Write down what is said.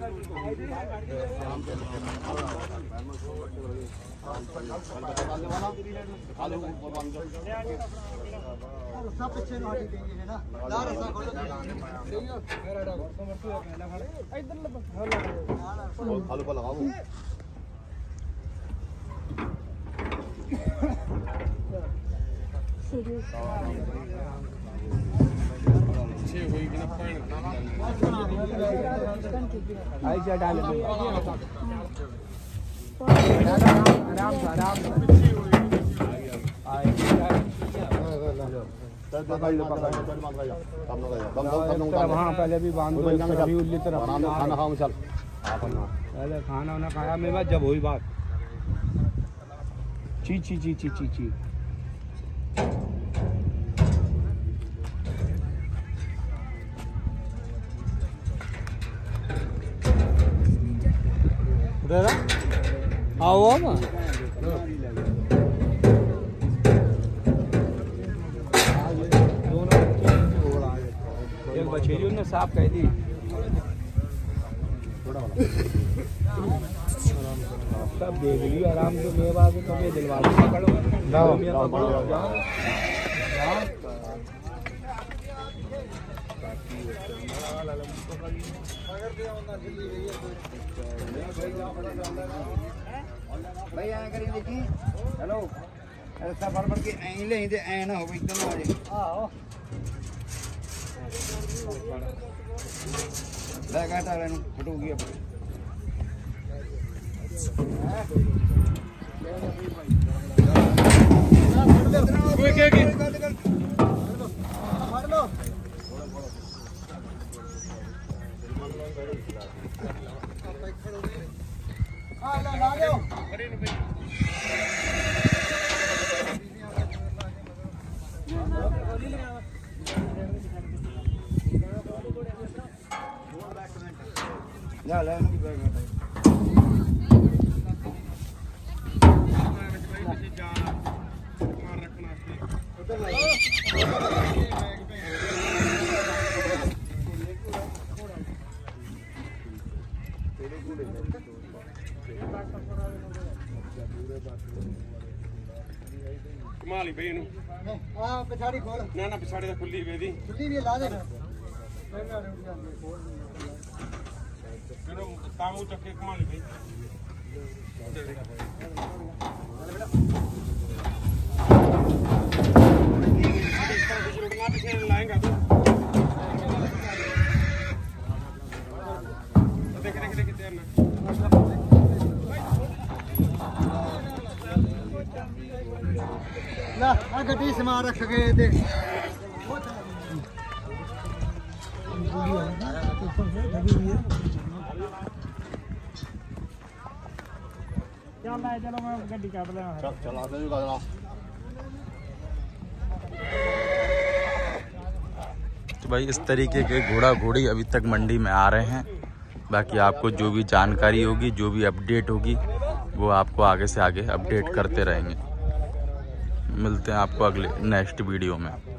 ऐसा डाले हाँ पहले भी बांध दो उल्ली तरफ खाना खाओ चल पहले खाना वाना खाया मेरे बाद जब हुई बात ची ची ची ची ची ची आओ एक बछेरी ने साफ कह दी सब देख लियो आराम से मेरे बात कभी दिलवा पकड़ो भाई आया करें देखी हेलो ऐसा फरफर के ऐ ले दे ऐ ना हो एकदम आ जाए हां ले काटा रे फटूगी अब कोई के मार लो हां ला लो ले कमाली भाई इनु हां पिछाड़ी खोल ना ना पिछाड़ी दा खुली वे दी खुली भी ला दे फिर तामू चक्के कमाली भाई लाएंगा तो देख देख देख कितने ना ला आ गड्डी समान रख गए थे चलो मैं गड्डी काट लेना चला दे चला तो भाई इस तरीके के घोड़ा घोड़ी अभी तक मंडी में आ रहे हैं। बाकी आपको जो भी जानकारी होगी जो भी अपडेट होगी वो आपको आगे से आगे अपडेट करते रहेंगे। मिलते हैं आपको अगले नेक्स्ट वीडियो में।